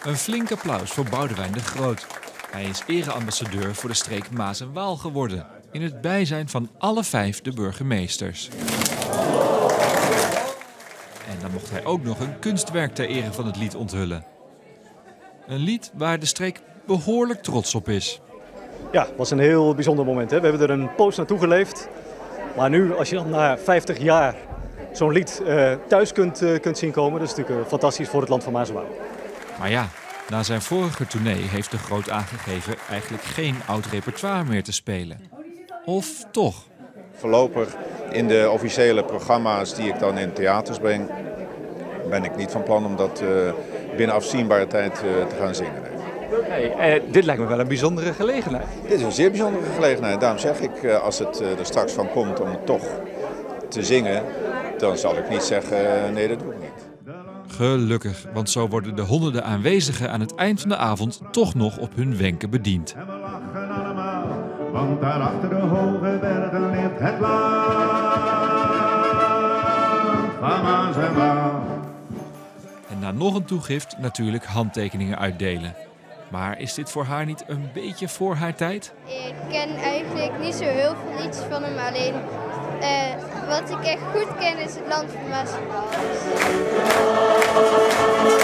Een flink applaus voor Boudewijn de Groot. Hij is ereambassadeur voor de streek Maas en Waal geworden, in het bijzijn van alle 5 de burgemeesters. En dan mocht hij ook nog een kunstwerk ter ere van het lied onthullen. Een lied waar de streek behoorlijk trots op is. Ja, het was een heel bijzonder moment. Hè? We hebben er een poos naartoe geleefd. Maar nu, als je dan na 50 jaar zo'n lied thuis kunt zien komen, dat is natuurlijk fantastisch voor het land van Maas en Waal. Maar ja, na zijn vorige tournee heeft de Groot aangegeven eigenlijk geen oud repertoire meer te spelen. Of toch? Voorlopig in de officiële programma's die ik dan in theaters breng, ben ik niet van plan om dat binnen afzienbare tijd te gaan zingen. Dit lijkt me wel een bijzondere gelegenheid. Dit is een zeer bijzondere gelegenheid. Daarom zeg ik, als het er straks van komt om het toch te zingen, dan zal ik niet zeggen, nee, dat doe ik niet. Gelukkig, want zo worden de honderden aanwezigen aan het eind van de avond toch nog op hun wenken bediend. En we lachen allemaal, want daar achter de hoge bergen ligt het land van Maas en Waal. En na nog een toegift natuurlijk handtekeningen uitdelen. Maar is dit voor haar niet een beetje voor haar tijd? Ik ken eigenlijk niet zo heel veel liedjes van hem, alleen wat ik echt goed ken is het land van Maas en Waal.